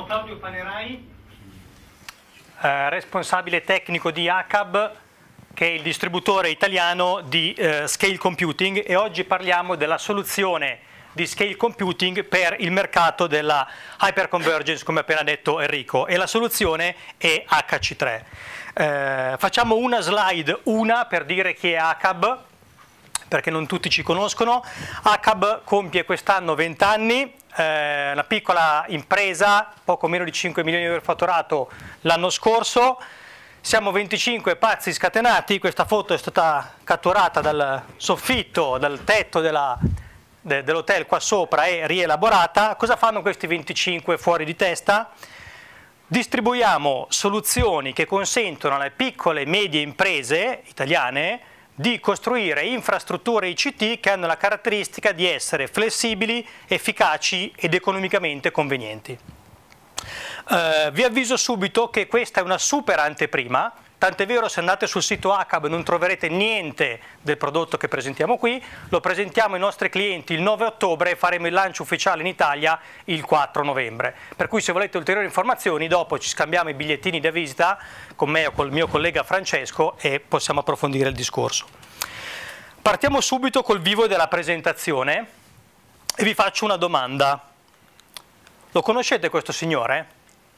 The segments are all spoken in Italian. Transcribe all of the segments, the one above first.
Claudio Panerai, responsabile tecnico di ACAB, che è il distributore italiano di Scale Computing, e oggi parliamo della soluzione di Scale Computing per il mercato della Hyperconvergence, come appena detto Enrico, e la soluzione è HC3. Facciamo una slide, per dire chi è ACAB, perché non tutti ci conoscono. ACAB compie quest'anno 20 anni, una piccola impresa, poco meno di 5 milioni di euro fatturato l'anno scorso. Siamo 25 pazzi scatenati. Questa foto è stata catturata dal soffitto, dal tetto dell'hotel qua sopra e rielaborata. Cosa fanno questi 25 fuori di testa? Distribuiamo soluzioni che consentono alle piccole e medie imprese italiane di costruire infrastrutture ICT che hanno la caratteristica di essere flessibili, efficaci ed economicamente convenienti. Vi avviso subito che questa è una super anteprima, tant'è vero, se andate sul sito ACAB non troverete niente del prodotto che presentiamo qui. Lo presentiamo ai nostri clienti il 9 ottobre e faremo il lancio ufficiale in Italia il 4 novembre. Per cui se volete ulteriori informazioni dopo ci scambiamo i bigliettini da visita con me o col mio collega Francesco e possiamo approfondire il discorso. Partiamo subito col vivo della presentazione e vi faccio una domanda. Lo conoscete questo signore?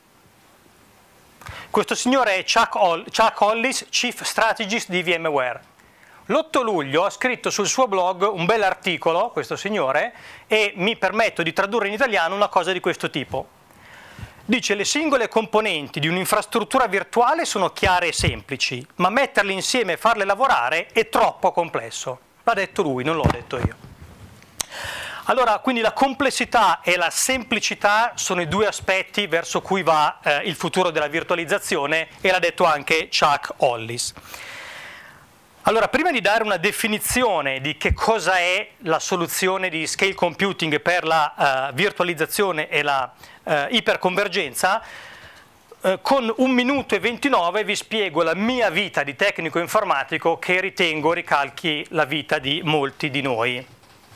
Questo signore è Chuck Hollis, Chief Strategist di VMware. L'8 luglio ha scritto sul suo blog un bel articolo, questo signore, e mi permetto di tradurre in italiano una cosa di questo tipo. Dice: le singole componenti di un'infrastruttura virtuale sono chiare e semplici, ma metterle insieme e farle lavorare è troppo complesso. L'ha detto lui, non l'ho detto io. Allora, quindi la complessità e la semplicità sono i due aspetti verso cui va il futuro della virtualizzazione, e l'ha detto anche Chuck Hollis. Allora, prima di dare una definizione di che cosa è la soluzione di Scale Computing per la virtualizzazione e la iperconvergenza, con 1 minuto e 29 vi spiego la mia vita di tecnico informatico, che ritengo ricalchi la vita di molti di noi.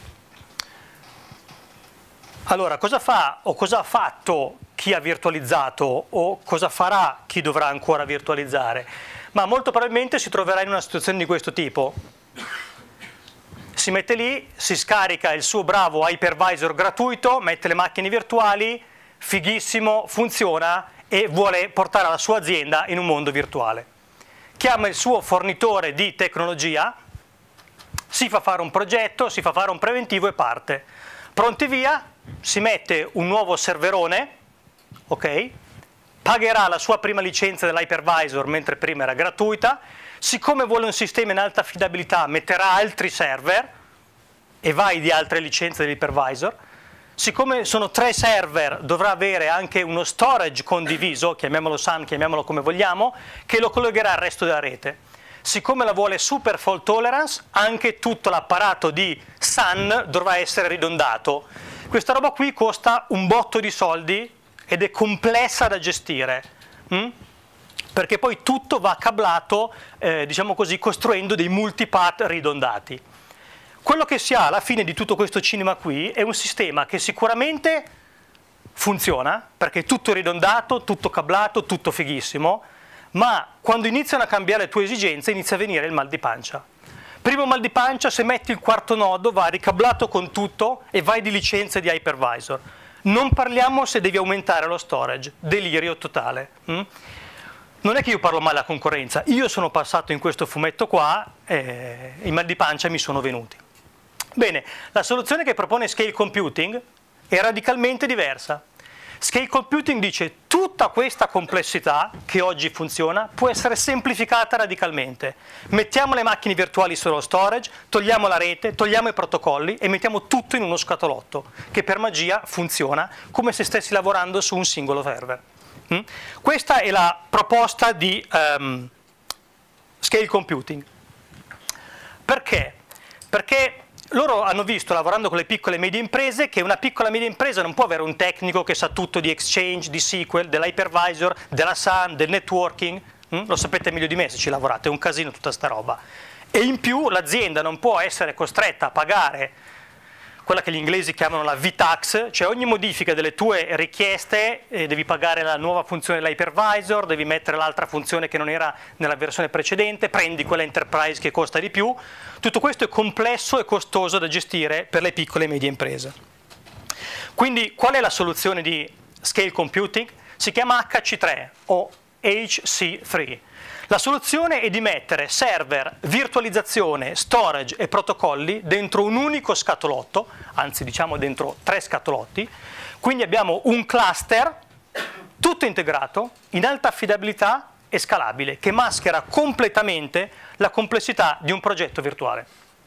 Allora, cosa fa o cosa ha fatto chi ha virtualizzato o cosa farà chi dovrà ancora virtualizzare? Ma molto probabilmente si troverà in una situazione di questo tipo. Si mette lì, si scarica il suo bravo hypervisor gratuito, mette le macchine virtuali, fighissimo, funziona e vuole portare la sua azienda in un mondo virtuale. Chiama il suo fornitore di tecnologia, si fa fare un progetto, si fa fare un preventivo e parte. Pronti via, si mette un nuovo serverone, ok? Pagherà la sua prima licenza dell'hypervisor mentre prima era gratuita. Siccome vuole un sistema in alta affidabilità metterà altri server e vai di altre licenze dell'hypervisor. Siccome sono 3 server dovrà avere anche uno storage condiviso, chiamiamolo SAN, chiamiamolo come vogliamo, che lo collegherà al resto della rete. Siccome la vuole super fault tolerance, anche tutto l'apparato di SAN dovrà essere ridondato. Questa roba qui costa un botto di soldi ed è complessa da gestire, perché poi tutto va cablato, diciamo così, costruendo dei multipath ridondati. Quello che si ha alla fine di tutto questo cinema qui è un sistema che sicuramente funziona, perché è tutto ridondato, tutto cablato, tutto fighissimo, ma quando iniziano a cambiare le tue esigenze inizia a venire il mal di pancia. Primo mal di pancia, se metti il quarto nodo va ricablato con tutto e vai di licenze di hypervisor. Non parliamo se devi aumentare lo storage, delirio totale. Non è che io parlo male alla concorrenza, io sono passato in questo fumetto qua e i mal di pancia mi sono venuti. Bene, la soluzione che propone Scale Computing è radicalmente diversa. Scale Computing dice: tutta questa complessità che oggi funziona può essere semplificata radicalmente. Mettiamo le macchine virtuali sullo storage, togliamo la rete, togliamo i protocolli e mettiamo tutto in uno scatolotto che per magia funziona come se stessi lavorando su un singolo server. Questa è la proposta di Scale Computing. Perché? Perché loro hanno visto, lavorando con le piccole e medie imprese, che una piccola e media impresa non può avere un tecnico che sa tutto di Exchange, di SQL, dell'hypervisor, della SAN, del networking. Lo sapete meglio di me se ci lavorate, è un casino tutta sta roba. E in più l'azienda non può essere costretta a pagare quella che gli inglesi chiamano la VTax, cioè ogni modifica delle tue richieste devi pagare la nuova funzione dell'hypervisor, devi mettere l'altra funzione che non era nella versione precedente, prendi quella enterprise che costa di più. Tutto questo è complesso e costoso da gestire per le piccole e medie imprese. Quindi qual è la soluzione di scale computing? Si chiama HC3 o HC3. La soluzione è di mettere server, virtualizzazione, storage e protocolli dentro un unico scatolotto, anzi diciamo dentro 3 scatolotti, quindi abbiamo un cluster tutto integrato, in alta affidabilità e scalabile, che maschera completamente la complessità di un progetto virtuale.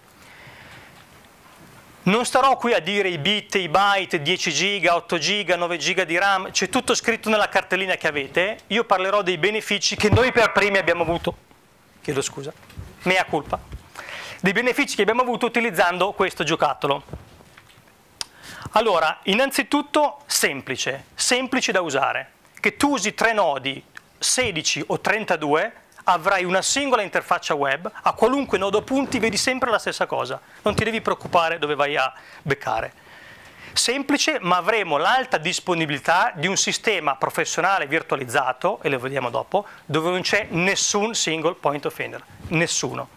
Non starò qui a dire i bit, i byte, 10 giga, 8 giga, 9 giga di RAM, c'è tutto scritto nella cartellina che avete. Io parlerò dei benefici che noi per primi abbiamo avuto, chiedo scusa, mea culpa, dei benefici che abbiamo avuto utilizzando questo giocattolo. Allora, innanzitutto semplice da usare, che tu usi 3 nodi, 16 o 32, avrai una singola interfaccia web, a qualunque nodo punti vedi sempre la stessa cosa, non ti devi preoccupare dove vai a beccare. Semplice, ma avremo l'alta disponibilità di un sistema professionale virtualizzato, e lo vediamo dopo, dove non c'è nessun single point of failure, nessuno.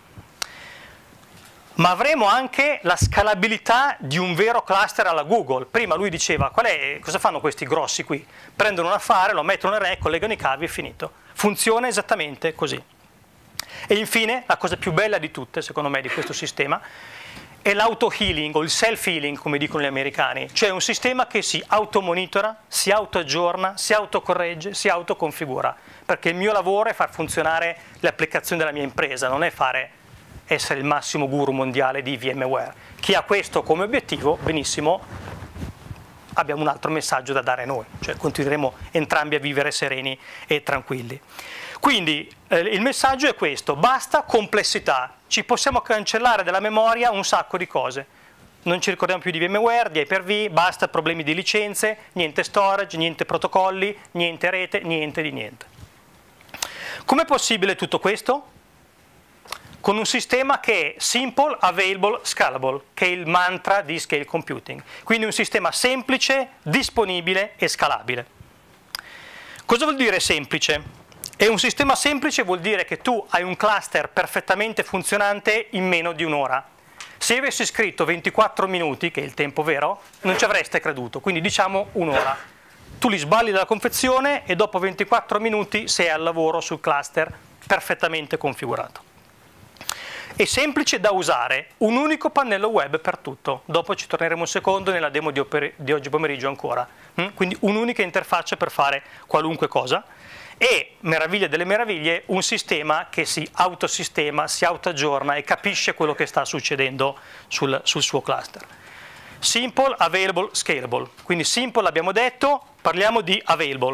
Ma avremo anche la scalabilità di un vero cluster alla Google. Prima lui diceva, cosa fanno questi grossi qui? Prendono un affare, lo mettono nel rack, collegano i cavi e finito. Funziona esattamente così. E infine, la cosa più bella di tutte, secondo me, di questo sistema, è l'auto-healing o il self-healing, come dicono gli americani, cioè un sistema che si automonitora, si auto-aggiorna, si autocorregge, si autoconfigura, perché il mio lavoro è far funzionare le applicazioni della mia impresa, non è essere il massimo guru mondiale di VMware. Chi ha questo come obiettivo, benissimo, abbiamo un altro messaggio da dare noi, cioè continueremo entrambi a vivere sereni e tranquilli. Quindi il messaggio è questo: basta complessità, ci possiamo cancellare dalla memoria un sacco di cose, non ci ricordiamo più di VMware, di Hyper-V, basta problemi di licenze, niente storage, niente protocolli, niente rete, niente di niente. Com'è possibile tutto questo? Con un sistema che è simple, available, scalable, che è il mantra di scale computing. Quindi un sistema semplice, disponibile e scalabile. Cosa vuol dire semplice? E un sistema semplice vuol dire che tu hai un cluster perfettamente funzionante in meno di un'ora. Se avessi scritto 24 minuti, che è il tempo vero, non ci avreste creduto, quindi diciamo un'ora. Tu li sballi dalla confezione e dopo 24 minuti sei al lavoro sul cluster perfettamente configurato. È semplice da usare, un unico pannello web per tutto. Dopo ci torneremo un secondo nella demo di oggi pomeriggio ancora. Quindi un'unica interfaccia per fare qualunque cosa. E, meraviglia delle meraviglie, un sistema che si autosistema, si autoaggiorna e capisce quello che sta succedendo sul suo cluster. Simple, available, scalable. Quindi simple abbiamo detto, parliamo di available.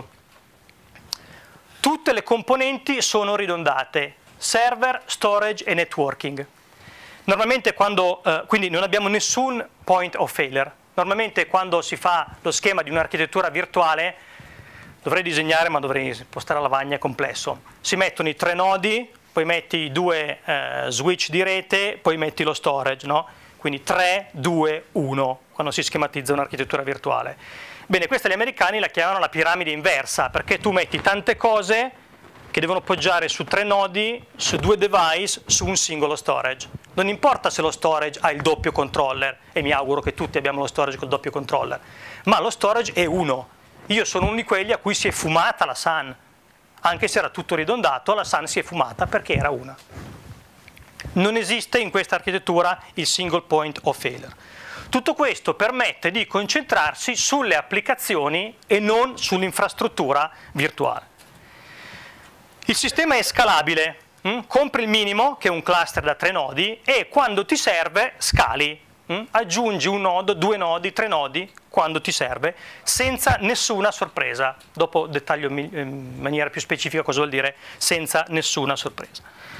Tutte le componenti sono ridondate. Server, storage e networking. Normalmente quindi non abbiamo nessun point of failure. Normalmente quando si fa lo schema di un'architettura virtuale, dovrei disegnare ma dovrei impostare la lavagna, è complesso. Si mettono i 3 nodi, poi metti i 2 switch di rete, poi metti lo storage, no? Quindi 3, 2, 1, quando si schematizza un'architettura virtuale. Bene, questa gli americani la chiamano la piramide inversa, perché tu metti tante cose che devono poggiare su 3 nodi, su 2 device, su un singolo storage. Non importa se lo storage ha il doppio controller, e mi auguro che tutti abbiamo lo storage col doppio controller, ma lo storage è uno. Io sono uno di quelli a cui si è fumata la SAN, anche se era tutto ridondato, la SAN si è fumata perché era una. Non esiste in questa architettura il single point of failure. Tutto questo permette di concentrarsi sulle applicazioni e non sull'infrastruttura virtuale. Il sistema è scalabile, compri il minimo, che è un cluster da 3 nodi, e quando ti serve scali, aggiungi un nodo, 2 nodi, 3 nodi, quando ti serve, senza nessuna sorpresa. Dopo dettaglio in maniera più specifica cosa vuol dire senza nessuna sorpresa.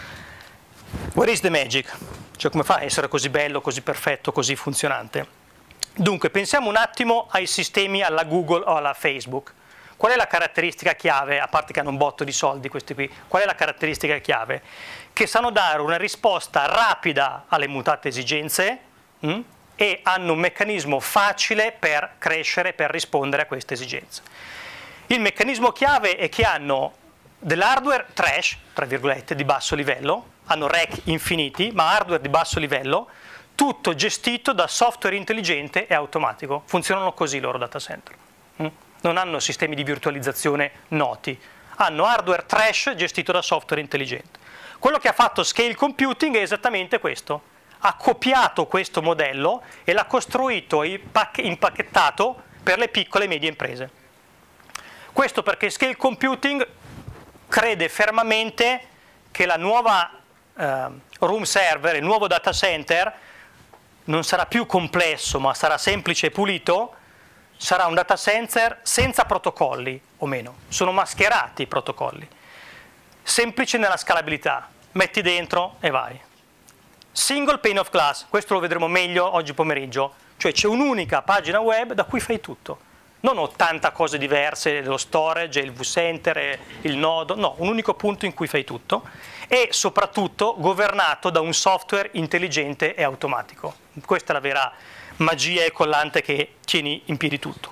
Where is the magic? Cioè come fa a essere così bello, così perfetto, così funzionante? Dunque, pensiamo un attimo ai sistemi alla Google o alla Facebook. Qual è la caratteristica chiave, a parte che hanno un botto di soldi questi qui, qual è la caratteristica chiave? Che sanno dare una risposta rapida alle mutate esigenze, e hanno un meccanismo facile per crescere, per rispondere a queste esigenze. Il meccanismo chiave è che hanno dell'hardware trash, tra virgolette, di basso livello, hanno rack infiniti, ma hardware di basso livello, tutto gestito da software intelligente e automatico. Funzionano così i loro data center. Non hanno sistemi di virtualizzazione noti, hanno hardware trash gestito da software intelligente. Quello che ha fatto Scale Computing è esattamente questo. Ha copiato questo modello e l'ha costruito e impacchettato per le piccole e medie imprese. Questo perché Scale Computing crede fermamente che la nuova room server, il nuovo data center, non sarà più complesso, ma sarà semplice e pulito, sarà un data center senza protocolli, o meno, sono mascherati i protocolli, semplice nella scalabilità, metti dentro e vai. Single pane of glass, questo lo vedremo meglio oggi pomeriggio, cioè c'è un'unica pagina web da cui fai tutto, non 80 cose diverse, lo storage, il vCenter, il nodo, no, un unico punto in cui fai tutto e soprattutto governato da un software intelligente e automatico. Questa è la vera magia e collante che tieni in piedi tutto.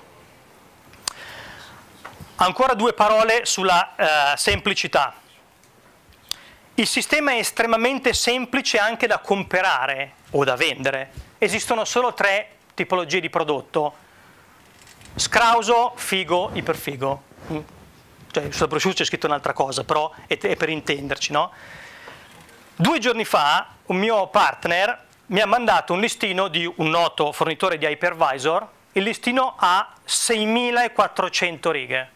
Ancora due parole sulla semplicità. Il sistema è estremamente semplice anche da comprare o da vendere. Esistono solo 3 tipologie di prodotto: scrauso, figo, iperfigo. Cioè, sulla brochure c'è scritto un'altra cosa, però è per intenderci, no? 2 giorni fa un mio partner mi ha mandato un listino di un noto fornitore di hypervisor. Il listino ha 6.400 righe.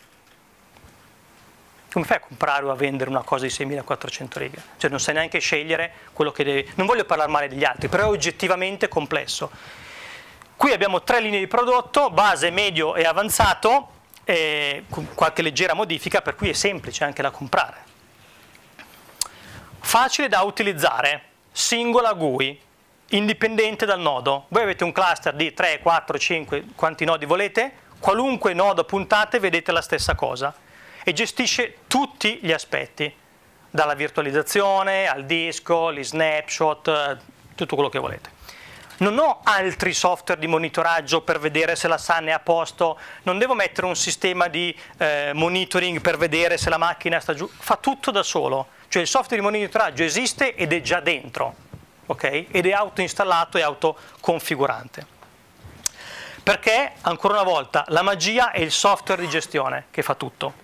Come fai a comprare o a vendere una cosa di 6.400 righe? Cioè non sai neanche scegliere quello che devi. Non voglio parlare male degli altri, però è oggettivamente complesso. Qui abbiamo 3 linee di prodotto, base, medio e avanzato, con qualche leggera modifica, per cui è semplice anche da comprare. Facile da utilizzare, singola GUI, indipendente dal nodo. Voi avete un cluster di 3, 4, 5, quanti nodi volete, qualunque nodo puntate vedete la stessa cosa e gestisce tutti gli aspetti, dalla virtualizzazione al disco, gli snapshot, tutto quello che volete. Non ho altri software di monitoraggio per vedere se la SAN è a posto, non devo mettere un sistema di monitoring per vedere se la macchina sta giù, fa tutto da solo. Cioè il software di monitoraggio esiste ed è già dentro, ok? Ed è autoinstallato e autoconfigurante. Perché, ancora una volta, la magia è il software di gestione che fa tutto.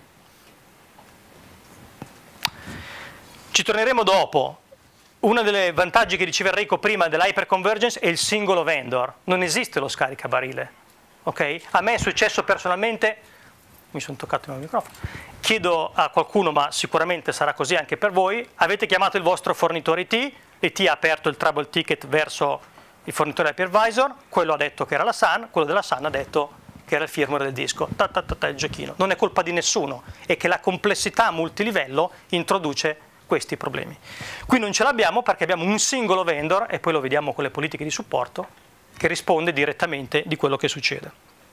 Ci torneremo dopo. Uno dei vantaggi che diceva Enrico prima dell'hyperconvergence è il singolo vendor. Non esiste lo scaricabarile, ok? A me è successo personalmente, mi sono toccato il mio microfono, chiedo a qualcuno, ma sicuramente sarà così anche per voi, avete chiamato il vostro fornitore IT, l'IT ha aperto il trouble ticket verso il fornitore hypervisor, quello ha detto che era la SAN, quello della SAN ha detto che era il firmware del disco, il giochino. Non è colpa di nessuno, è che la complessità multilivello introduce questi problemi. Qui non ce l'abbiamo perché abbiamo un singolo vendor, e poi lo vediamo con le politiche di supporto, che risponde direttamente di quello che succede.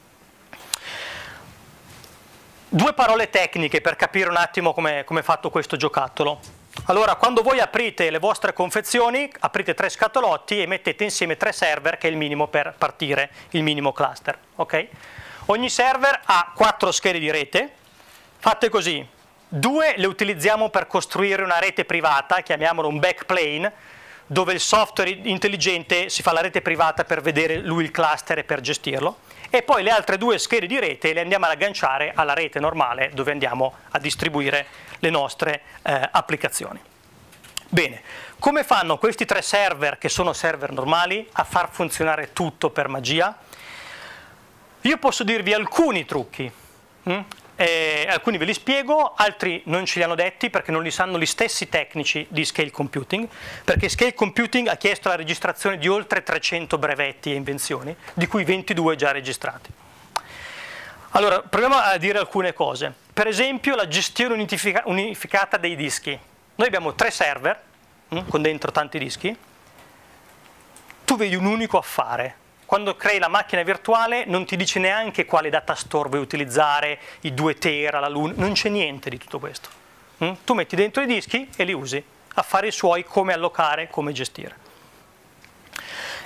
2 parole tecniche per capire un attimo come è fatto questo giocattolo. Allora, quando voi aprite le vostre confezioni, aprite 3 scatolotti e mettete insieme 3 server, che è il minimo per partire, il minimo cluster. Okay? Ogni server ha 4 schede di rete, fatte così. 2 le utilizziamo per costruire una rete privata, chiamiamolo un backplane, dove il software intelligente si fa la rete privata per vedere lui il cluster e per gestirlo, e poi le altre 2 schede di rete le andiamo ad agganciare alla rete normale dove andiamo a distribuire le nostre applicazioni. Bene, come fanno questi 3 server, che sono server normali, a far funzionare tutto per magia? Io posso dirvi alcuni trucchi. Alcuni ve li spiego, altri non ce li hanno detti perché non li sanno gli stessi tecnici di Scale Computing, perché Scale Computing ha chiesto la registrazione di oltre 300 brevetti e invenzioni, di cui 22 già registrati. Allora, proviamo a dire alcune cose. Per esempio, la gestione unificata dei dischi. Noi abbiamo 3 server, con dentro tanti dischi, tu vedi un unico affare. Quando crei la macchina virtuale non ti dice neanche quale data store vuoi utilizzare, i 2 tera, la luna, non c'è niente di tutto questo. Tu metti dentro i dischi e li usi, affari suoi, come allocare, come gestire.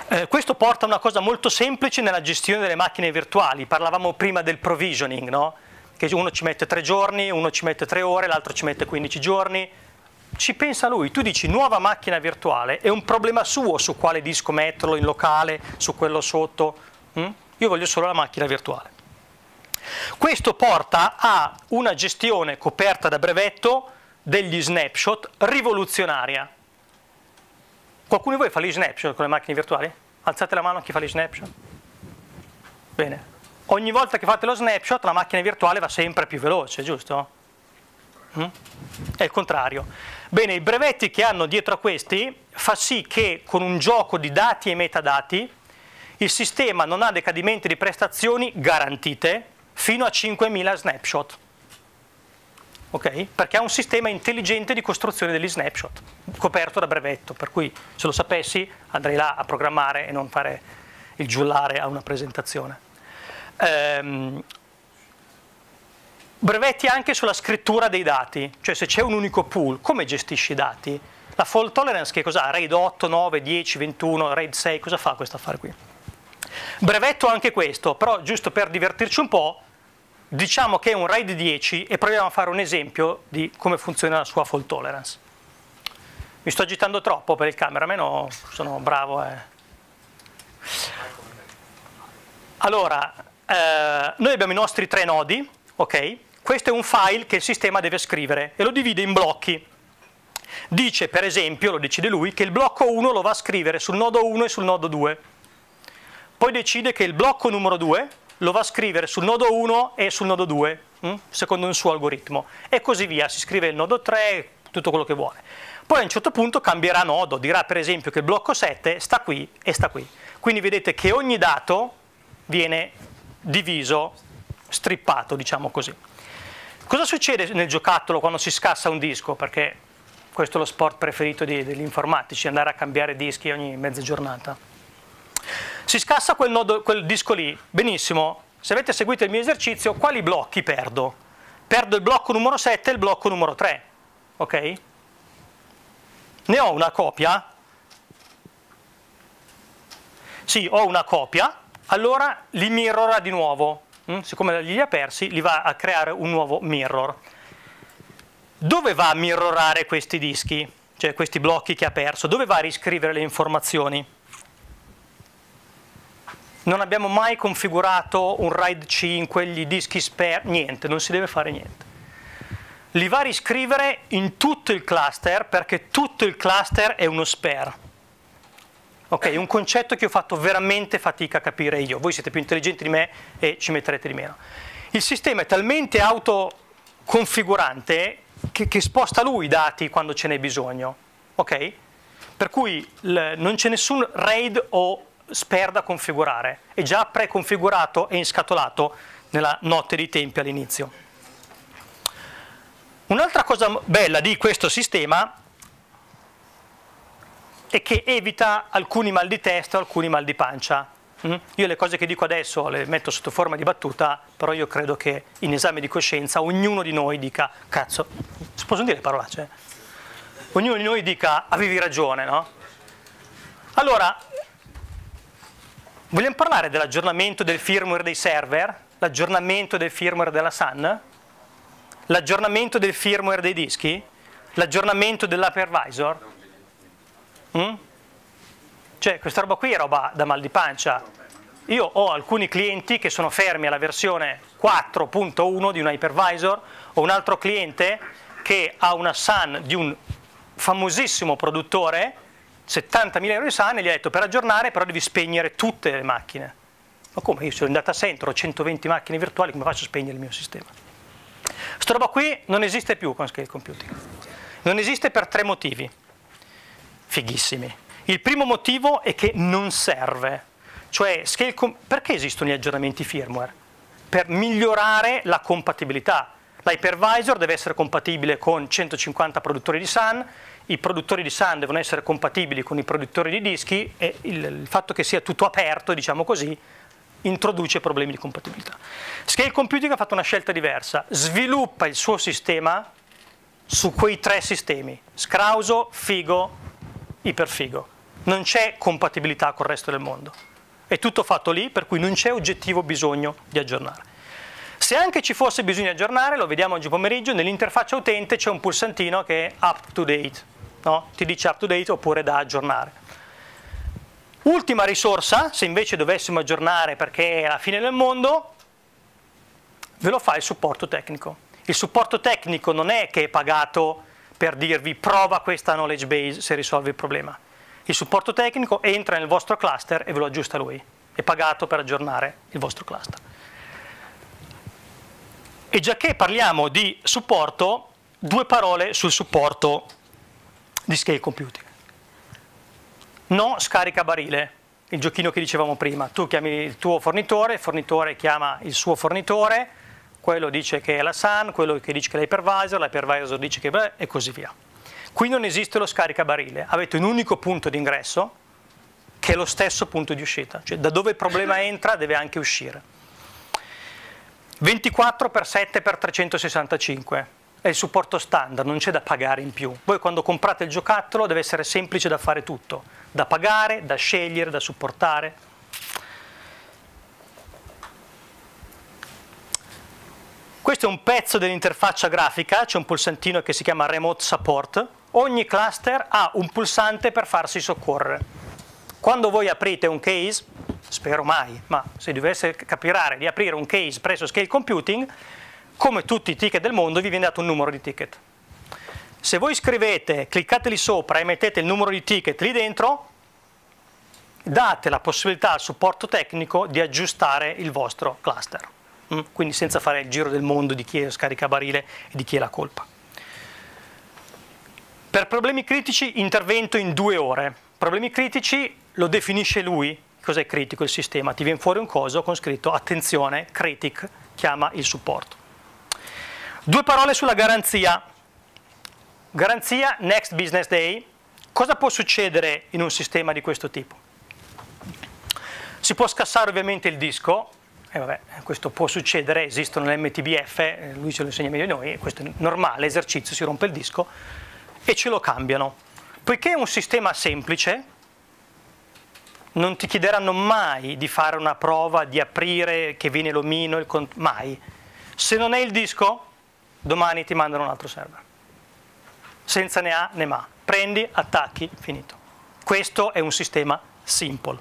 Questo porta a una cosa molto semplice nella gestione delle macchine virtuali. Parlavamo prima del provisioning, no? Che uno ci mette 3 giorni, uno ci mette 3 ore, l'altro ci mette 15 giorni. Ci pensa lui, tu dici nuova macchina virtuale, è un problema suo su quale disco metterlo, in locale, su quello sotto. Io voglio solo la macchina virtuale. Questo porta a una gestione coperta da brevetto degli snapshot rivoluzionaria. Qualcuno di voi fa gli snapshot con le macchine virtuali? Alzate la mano chi fa gli snapshot. Bene. Ogni volta che fate lo snapshot la macchina virtuale va sempre più veloce, giusto? È il contrario. Bene, i brevetti che hanno dietro a questi fa sì che con un gioco di dati e metadati il sistema non ha decadimenti di prestazioni garantite fino a 5.000 snapshot. Ok? Perché ha un sistema intelligente di costruzione degli snapshot, coperto da brevetto, per cui se lo sapessi andrei là a programmare e non fare il giullare a una presentazione. Brevetti anche sulla scrittura dei dati, cioè se c'è un unico pool, come gestisci i dati? La fault tolerance che cos'ha? RAID 8, 9, 10, 21, RAID 6, cosa fa questo affare qui? Brevetto anche questo, però giusto per divertirci un po', diciamo che è un RAID 10 e proviamo a fare un esempio di come funziona la sua fault tolerance. Mi sto agitando troppo per il cameraman o sono bravo? Allora, noi abbiamo i nostri 3 nodi, ok? Questo è un file che il sistema deve scrivere e lo divide in blocchi. Dice, per esempio, lo decide lui, che il blocco 1 lo va a scrivere sul nodo 1 e sul nodo 2. Poi decide che il blocco numero 2 lo va a scrivere sul nodo 1 e sul nodo 2, secondo un suo algoritmo. E così via, si scrive il nodo 3, tutto quello che vuole. Poi a un certo punto cambierà nodo, dirà per esempio che il blocco 7 sta qui e sta qui. Quindi vedete che ogni dato viene diviso, strippato, diciamo così. Cosa succede nel giocattolo quando si scassa un disco? Perché questo è lo sport preferito degli informatici, andare a cambiare dischi ogni mezza giornata. Si scassa quel disco lì, benissimo, se avete seguito il mio esercizio, quali blocchi perdo? Perdo il blocco numero 7 e il blocco numero 3, ok? Ne ho una copia? Sì, ho una copia, allora li mirrora di nuovo. Siccome li ha persi, li va a creare un nuovo mirror. Dove va a mirrorare questi dischi, cioè questi blocchi che ha perso? Dove va a riscrivere le informazioni? Non abbiamo mai configurato un RAID 5, gli dischi spare, niente, non si deve fare niente. Li va a riscrivere in tutto il cluster perché tutto il cluster è uno spare. Ok, un concetto che ho fatto veramente fatica a capire io. Voi siete più intelligenti di me e ci metterete di meno. Il sistema è talmente autoconfigurante che sposta lui i dati quando ce n'è bisogno. Ok? Per cui non c'è nessun RAID o spare da configurare. È già preconfigurato e inscatolato nella notte dei tempi all'inizio. Un'altra cosa bella di questo sistema e che evita alcuni mal di testa o alcuni mal di pancia. Io le cose che dico adesso le metto sotto forma di battuta, però io credo che in esame di coscienza ognuno di noi dica, cazzo, si possono dire parolacce? Ognuno di noi dica, avevi ragione, no? Allora, vogliamo parlare dell'aggiornamento del firmware dei server, l'aggiornamento del firmware della SAN, l'aggiornamento del firmware dei dischi, l'aggiornamento dell'hypervisor? Cioè questa roba qui è roba da mal di pancia. Io ho alcuni clienti che sono fermi alla versione 4.1 di un hypervisor, ho un altro cliente che ha una SAN di un famosissimo produttore, 70.000 euro di SAN, e gli ha detto per aggiornare però devi spegnere tutte le macchine. Ma come? Io sono in data center, ho 120 macchine virtuali, come faccio a spegnere il mio sistema? Sta roba qui non esiste più con scale computing. Non esiste per 3 motivi fighissimi. Il primo motivo è che non serve. Cioè, perché esistono gli aggiornamenti firmware? Per migliorare la compatibilità. L'hypervisor deve essere compatibile con 150 produttori di SAN, i produttori di SAN devono essere compatibili con i produttori di dischi e il fatto che sia tutto aperto, diciamo così, introduce problemi di compatibilità. Scale Computing ha fatto una scelta diversa, sviluppa il suo sistema su quei 3 sistemi, scrauso, figo, iperfigo. non c'è compatibilità col resto del mondo. È tutto fatto lì, per cui non c'è oggettivo bisogno di aggiornare. Se anche ci fosse bisogno di aggiornare, lo vediamo oggi pomeriggio, nell'interfaccia utente c'è un pulsantino che è up to date, no? Ti dice up to date oppure da aggiornare. Ultima risorsa, se invece dovessimo aggiornare perché è la fine del mondo, ve lo fa il supporto tecnico. Il supporto tecnico non è che è pagato per dirvi prova questa knowledge base se risolve il problema. Il supporto tecnico entra nel vostro cluster e ve lo aggiusta lui. È pagato per aggiornare il vostro cluster. E già che parliamo di supporto, due parole sul supporto di scale computing. No scaricabarile, il giochino che dicevamo prima. Tu chiami il tuo fornitore, il fornitore chiama il suo fornitore, quello dice che è la SAN, quello che dice che è l'hypervisor dice che è e così via. Qui non esiste lo scaricabarile, avete un unico punto di ingresso che è lo stesso punto di uscita, cioè da dove il problema entra deve anche uscire. 24x7x365 è il supporto standard, non c'è da pagare in più. Voi quando comprate il giocattolo deve essere semplice da fare tutto, da pagare, da scegliere, da supportare. Questo è un pezzo dell'interfaccia grafica, c'è un pulsantino che si chiama Remote Support. Ogni cluster ha un pulsante per farsi soccorrere. Quando voi aprite un case, spero mai, ma se dovesse capitare di aprire un case presso Scale Computing, come tutti i ticket del mondo vi viene dato un numero di ticket. Se voi scrivete, cliccate lì sopra e mettete il numero di ticket lì dentro, date la possibilità al supporto tecnico di aggiustare il vostro cluster. Quindi senza fare il giro del mondo di chi è scaricabarile e di chi è la colpa. Per problemi critici intervento in 2 ore. Problemi critici lo definisce lui. Cos'è critico il sistema? Ti viene fuori un coso con scritto attenzione, critic, chiama il supporto. 2 parole sulla garanzia. Garanzia next business day. Cosa può succedere in un sistema di questo tipo? Si può scassare ovviamente il disco. Vabbè, questo può succedere, esistono le MTBF, lui ce lo insegna meglio di noi, questo è normale, esercizio, si rompe il disco e ce lo cambiano. Poiché è un sistema semplice, non ti chiederanno mai di fare una prova, di aprire, che viene l'omino, mai. Se non è il disco, domani ti mandano un altro server. Senza né A né ma. Prendi, attacchi, finito. Questo è un sistema simple.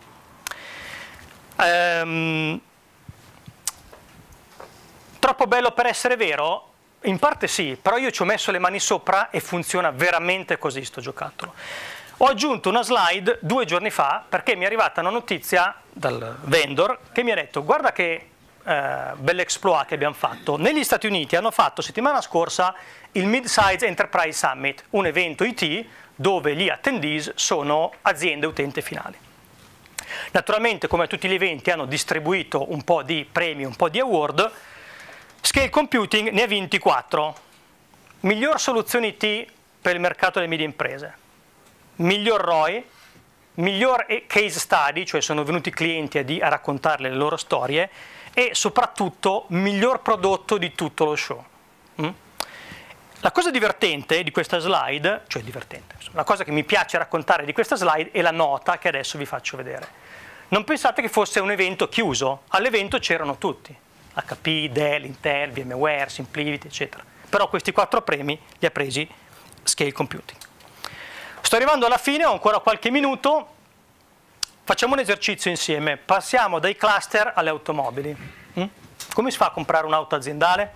Troppo bello per essere vero? In parte sì, però io ci ho messo le mani sopra e funziona veramente così sto giocattolo. Ho aggiunto una slide 2 giorni fa perché mi è arrivata una notizia dal vendor che mi ha detto guarda che bell'exploit che abbiamo fatto. Negli Stati Uniti hanno fatto settimana scorsa il Mid-Size Enterprise Summit, un evento IT dove gli attendees sono aziende utente finali. Naturalmente come tutti gli eventi hanno distribuito un po' di premi, un po' di award. Scale Computing ne ha vinti 4. Miglior soluzione IT per il mercato delle medie imprese, miglior ROI, miglior case study, cioè sono venuti clienti a raccontarle le loro storie, e soprattutto miglior prodotto di tutto lo show. La cosa divertente di questa slide, cioè divertente, la cosa che mi piace raccontare di questa slide è la nota che adesso vi faccio vedere. Non pensate che fosse un evento chiuso, all'evento c'erano tutti. HP, Dell, Intel, VMware, SimpliVity, eccetera. Però questi 4 premi li ha presi Scale Computing. Sto arrivando alla fine, ho ancora qualche minuto. Facciamo un esercizio insieme. Passiamo dai cluster alle automobili. Come si fa a comprare un'auto aziendale?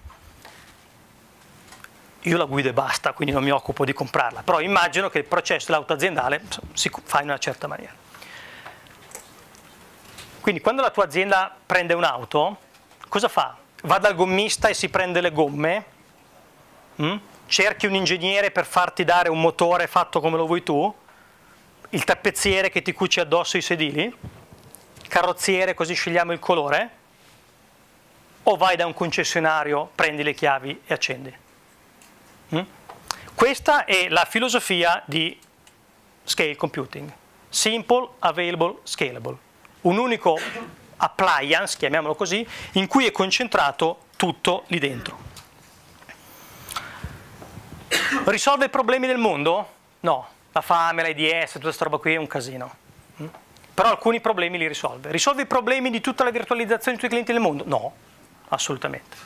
Io la guido e basta, quindi non mi occupo di comprarla. Però immagino che il processo dell'auto aziendale si fa in una certa maniera. Quindi quando la tua azienda prende un'auto, cosa fa? Va dal gommista e si prende le gomme? Cerchi un ingegnere per farti dare un motore fatto come lo vuoi tu? Il tappezziere che ti cuce addosso i sedili? Il carrozziere così scegliamo il colore? O vai da un concessionario, prendi le chiavi e accendi? Questa è la filosofia di Scale Computing. Simple, available, scalable. Un unico appliance, chiamiamolo così, in cui è concentrato tutto lì dentro. Risolve i problemi del mondo? No. la fame, l'AIDS, tutta questa roba qui è un casino. Però alcuni problemi li risolve. Risolve i problemi di tutta la virtualizzazione di tutti i clienti del mondo? No, assolutamente.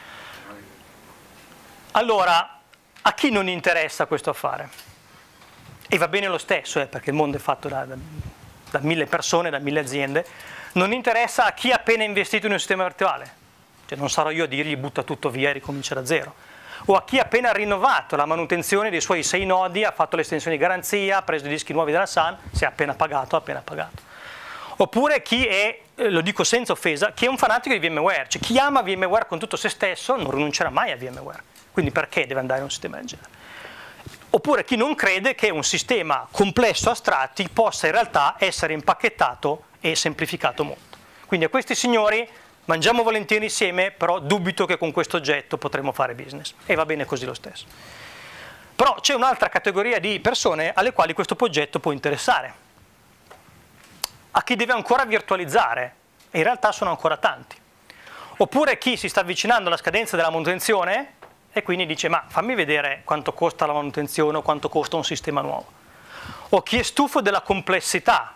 Allora, a chi non interessa questo affare? E va bene lo stesso, perché il mondo è fatto da 1000 persone, da 1000 aziende. Non interessa a chi ha appena investito in un sistema virtuale. Cioè, non sarò io a dirgli butta tutto via e ricomincia da zero. O a chi ha appena rinnovato la manutenzione dei suoi 6 nodi, ha fatto l'estensione di garanzia, ha preso i dischi nuovi della Sun, si è appena pagato, ha appena pagato. Oppure chi è, lo dico senza offesa, chi è un fanatico di VMware, cioè chi ama VMware con tutto se stesso non rinuncerà mai a VMware, quindi perché deve andare in un sistema del genere? Oppure chi non crede che un sistema complesso a strati possa in realtà essere impacchettato e semplificato molto. Quindi a questi signori mangiamo volentieri insieme, però dubito che con questo oggetto potremo fare business, e va bene così lo stesso. Però c'è un'altra categoria di persone alle quali questo progetto può interessare. A chi deve ancora virtualizzare, e in realtà sono ancora tanti. Oppure chi si sta avvicinando alla scadenza della manutenzione e quindi dice ma fammi vedere quanto costa la manutenzione o quanto costa un sistema nuovo. O chi è stufo della complessità.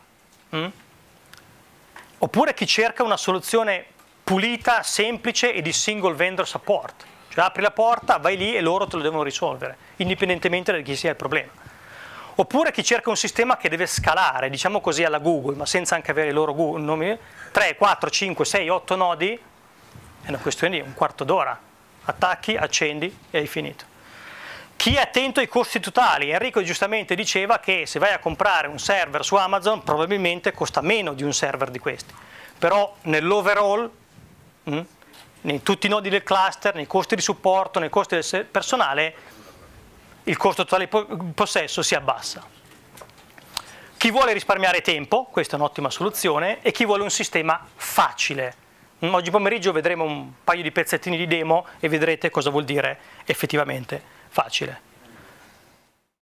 Oppure chi cerca una soluzione pulita, semplice e di single vendor support. Cioè apri la porta, vai lì e loro te lo devono risolvere, indipendentemente da chi sia il problema. Oppure chi cerca un sistema che deve scalare, diciamo così alla Google, ma senza anche avere i loro nomi, 3, 4, 5, 6, 8 nodi, è una questione di un quarto d'ora. Attacchi, accendi e hai finito. Chi è attento ai costi totali? Enrico giustamente diceva che se vai a comprare un server su Amazon probabilmente costa meno di un server di questi. Però nell'overall, in tutti i nodi del cluster, nei costi di supporto, nei costi del personale, il costo totale di possesso si abbassa. Chi vuole risparmiare tempo, questa è un'ottima soluzione, e chi vuole un sistema facile. Oggi pomeriggio vedremo un paio di pezzettini di demo e vedrete cosa vuol dire effettivamente facile.